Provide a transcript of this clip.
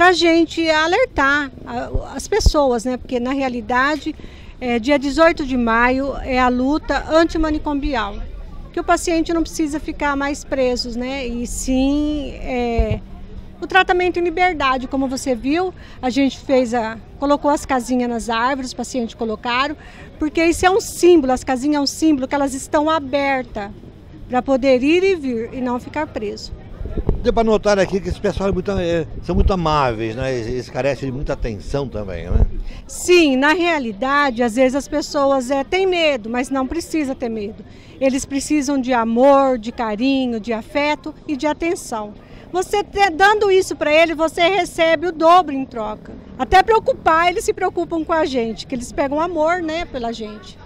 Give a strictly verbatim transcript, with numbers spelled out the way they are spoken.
para a gente alertar as pessoas, né? Porque na realidade, é, dia dezoito de maio é a luta antimanicomial, que o paciente não precisa ficar mais preso, né? E sim é, o tratamento em liberdade, como você viu, a gente fez a, colocou as casinhas nas árvores, os pacientes colocaram, porque isso é um símbolo, as casinhas é um símbolo que elas estão abertas para poder ir e vir e não ficar preso. Deu para notar aqui que esse pessoal é muito, é, são muito amáveis, né? Eles carecem de muita atenção também, né? Sim, na realidade, às vezes as pessoas é, têm medo, mas não precisa ter medo. Eles precisam de amor, de carinho, de afeto e de atenção. Você dando isso para ele, você recebe o dobro em troca. Até preocupar, eles se preocupam com a gente, que eles pegam amor, né, pela gente.